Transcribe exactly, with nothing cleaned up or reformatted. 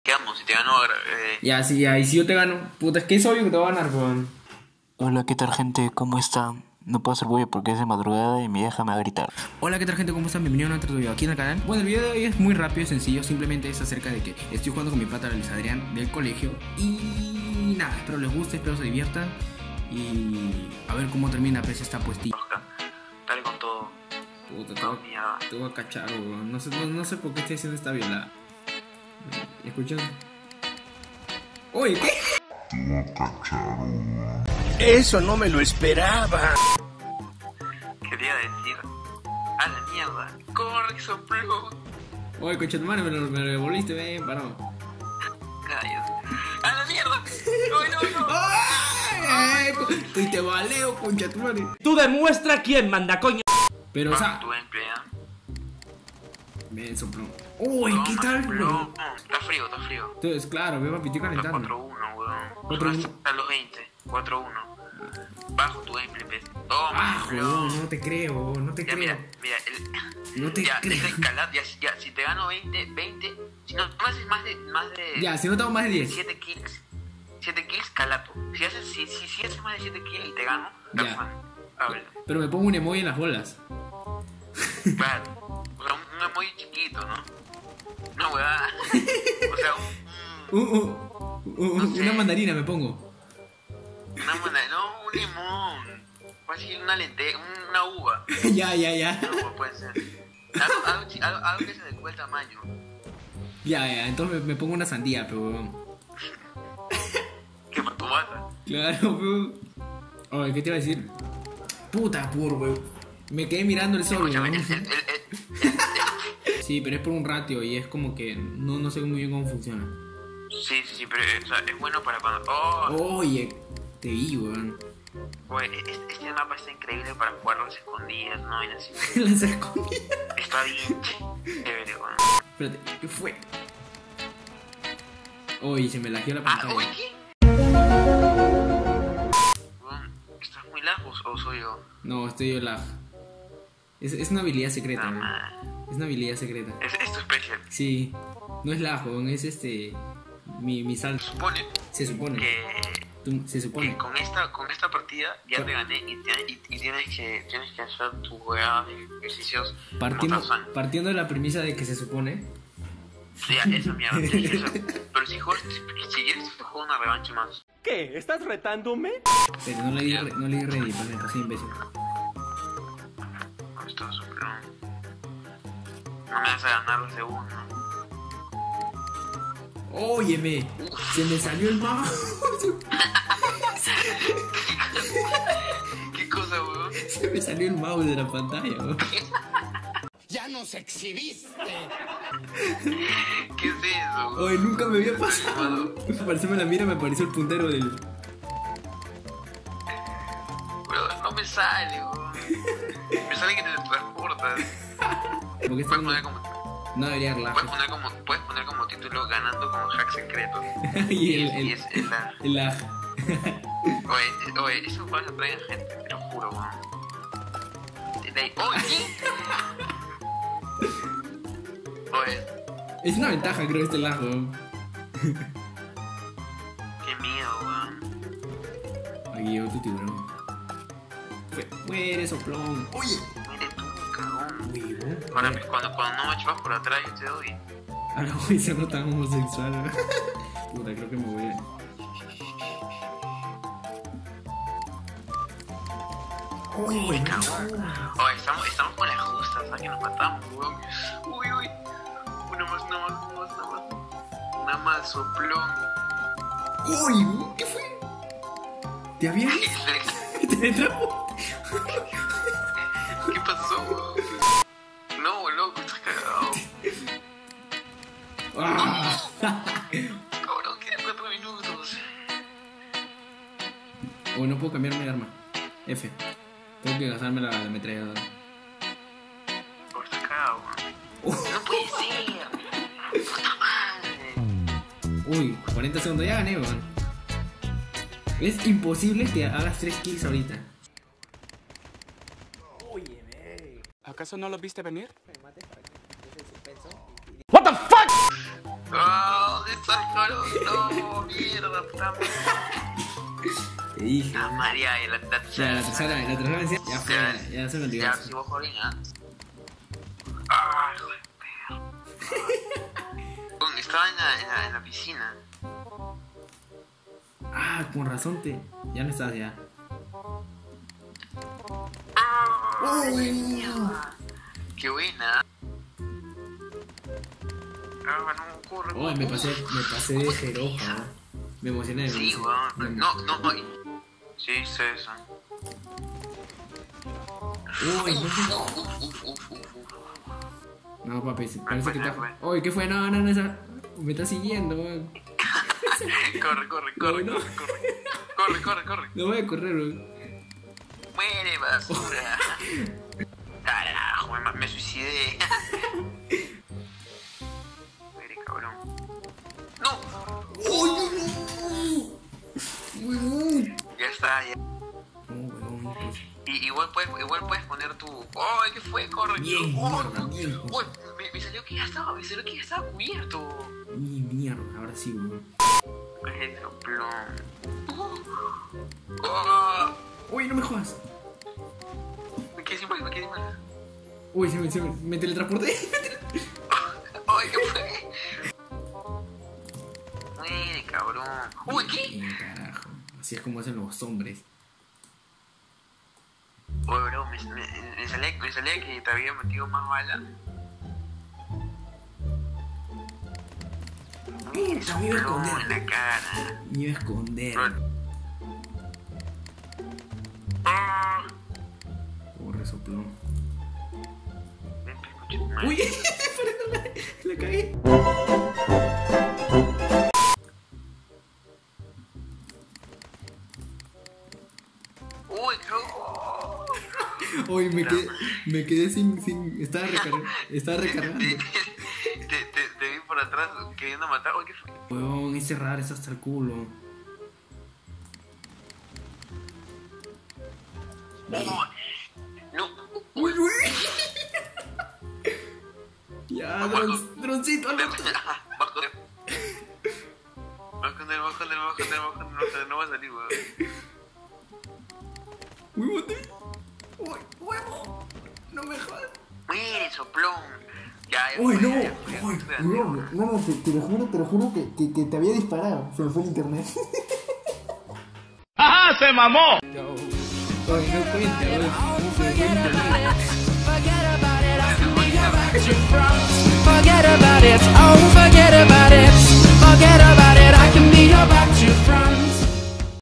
Digamos, si te gano... Eh... Ya, sí, ya, y si yo te gano, puta, es que es obvio que te voy a ganar, weón. Hola, ¿qué tal, gente? ¿Cómo están? No puedo hacer bulla porque es de madrugada y mi vieja me va a gritar. Hola, ¿qué tal, gente? ¿Cómo están? Bienvenidos a otro video aquí en el canal. Bueno, el video de hoy es muy rápido y sencillo. Simplemente es acerca de que estoy jugando con mi pata Luis Adrián del colegio. Y nada, espero les guste, espero se diviertan. Y a ver cómo termina pues esta puestilla. Dale con todo. Puta, te No, voy, mierda. te voy a cachar, weón. No sé, no, no sé por qué estoy haciendo esta violada. ¿Escuchas? Oye, ¿qué? Eso no me lo esperaba. Quería decir... A la mierda. Corre, sopló. Oye, coche, hermano, me lo, me lo devolviste, ven, paró. Cállate. A la mierda. No, no, no. ¡Ay! Y te valeo, concha tu madre. Tú demuestra quién manda, coño. Pero, o sea... Tu emplea. Ven, soplón. Uy, ¿qué tal, weón? Está frío, está frío. Entonces, claro, ve, papi, estoy Está calentando. cuatro uno, weón. cuatro uno. Hasta los veinte. cuatro uno. Bajo tu gameplay, pez. Toma, Ah, weón. weón, no te creo, no te Ya, creo. mira, mira, el... No te ya, creo. esa escalada, ya, ya, si te gano veinte, veinte, si no, no haces más de, más de... Ya, si no tengo más de diez. siete kills, siete kills, calato. Si haces, si, si, si haces más de siete kills y te gano, Ya. perfan. Habla. Pero me pongo un emoji en las bolas. Claro. O sea, un, un emoji chiquito, ¿no? No, weón. O sea, un... Uh, uh, uh, No sé. Una mandarina me pongo. Una mona, no, un limón. Fácil, una lenteja, una uva. Ya, ya, ya. No, puede ser. Algo, algo, chi- algo, algo que se adecue al tamaño. Ya, ya, entonces me, me pongo una sandía, pero weón. Que para tu bata. Claro, weón. Oye, ¿qué te iba a decir? Puta, por weón. Me quedé mirando el sol, Escúchame, weón. el, el, el, el- Sí, pero es por un ratio y es como que no, no sé muy bien cómo funciona. sí, sí, sí, pero o sea, es bueno para cuando... Oh, Oye, te vi, weón. oye, este, este mapa está increíble para jugar las escondidas, ¿no? Y así. Las escondí. Está bien chévere, weón. Espérate, ¿qué fue? Oye, se me lagió la Ah, pantalla. oye, ¿qué? Weón, ¿estás muy lejos o soy yo? No, estoy yo lag. Es, es una habilidad secreta, No, weón. man. Es una habilidad secreta. Es, es tu especial. Sí, no es lag, weón, es este. Mi, mi salto. Supone Se supone. que... Tú- se que supone. con esta con esta partida ya te gané y, tienes- y, y tienes que tienes que hacer tu juegada de ejercicios Partiendo, como Tarzán. partiendo de la premisa de que se supone. Ya, esa mierda, tienes que hacer. Pero si juegas, si, si quieres te juego una revancha más. ¿Qué? ¿Estás retándome? Pero no le di, re- no le di ready, planeta, soy imbécil. Esto es un plan. No me vas a ganar de segundo. Óyeme, se me salió el mouse. ¿Qué cosa, weón? Se me salió el mouse de la pantalla, weón. Ya nos exhibiste. ¿Qué es eso? weón? Oye, nunca me había pasado. Parece me la mira, me apareció el puntero del. Weón, no me sale, weón. Me sale que te transportas. Porque Puedes está poner como no debería relajar. puedes poner como puedes poner como título ganando con hack secreto. Y el, Y el, es es la el lag. Oye, oye, esos juegos atraen gente, te lo juro, weón. Te da- Oye, ¿qué? Oye, Es una ventaja, creo, este lag, weón. qué miedo, weón. Aquí llegó tu tiburón. Fue- Muere, soplón. Oye. Mire tú, cagón. Huevo. Ahora, cuando, cuando no me chupas por atrás, yo te doy. Ahora voy a ser no tan homosexual, weón. Puta, creo que me voy a. Uy, cagón. Oye, estamos, estamos con las justas, ¿sabes? Que nos matamos, weón. Uy, uy. Una más, una más, una más, una más. Una más, soplón. Uy, ¿qué fue? ¿Te había visto? ¿Te entró? ¿Qué pasó, weón? No, loco, estás cagado. Ah. Cabrón, quedan cuatro minutos. Oh, no puedo cambiarme de arma. F. Tengo que gastarme la ametralladora. Oh, estás cagado, weón. No puede ser. Puta madre. Uy, cuarenta segundos. Ya gané, weón. Es imposible que hagas tres kills ahorita. ¿Acaso no lo viste venir? Oh, ¿dónde estás, cabrón. No, mierda, puta madre. Te dije. Ah, María, y la, la Ya, tercera. la tercera, la tercera vencida. Ya fue, ya, ya se me olvidó. Ya, si vos jodín, ¿ah? Ah, hijo de perro. Estaba en la, en la, en la piscina. Ah, con razón te. Ya no estás ya. Ay, mierda. Qué buena. Ah, no, corre. Oh, me pasé, me pasé de jeropa, ¿no? Me emocioné. Sí, me weón. emocioné. No, no, no. Sí, sí, eso. Uy, no. Uf, uf, uf, uf, uf. No, papi, sí, parece que fue, está. fue. Oye, ¿qué fue? No, no, no, esa. Me está siguiendo, weón. Corre, corre, corre, No, no. corre, corre. Corre, corre, corre. No voy a correr, weón. Muere, basura. Carajo, me, me suicidé. Muere, cabrón. No. Ya está, ya. No, weón, pues. Y, igual, puedes, igual puedes poner tu... ¡Ay, qué fue! ¡Corre! Bien, ¡Oh, mierda, no! bien. Uy, me, me salió que ya estaba, me salió que ya estaba cubierto. Mi mierda, ahora sí, weón. ¡Qué soplón! ¡Oh! Uy, no me jodas. Me quedé sin balas, me quedé sin balas. Uy, se me, se me, me teletransporté. ¡Ay, qué fue! Muere, cabrón. ¡Uy, qué! Bien, carajo. Así es como hacen los hombres. Oye, bro, me, me, me, salía, me salía que te había metido más bala. Puta, me iba a No, en esconder. la cara. Me iba a esconder. Bro. Ah. Corre, soplón. Ven, escucha, madre. Uy, la, la cagué. Uy, no. Uy, me quedé, me quedé sin, sin, estaba recargando, estaba recargando. Te, te, te, te, te vi por atrás queriendo matar. Uy, ¿qué fue? Weón, ese raro es hasta el culo. Oh, no. Uy, uy. Ya, dron, droncito, al otro. Bajo de. Bajo de, bajo de, bajo de, bajo de, bajo de, no va a salir, weón. Uy, bote. Uy, huevo. No me jodas. Mire, soplón. Ya, ya. Uy, fue, no. ya fue, Uy, ya fue. no, no, no, te, te lo juro, te lo juro que, que, que te había disparado. Se me fue el internet. ¡Ajá, se mamó! Uy, no cuenta, uy. Se me fue el internet. Forget about it, oh forget about it, forget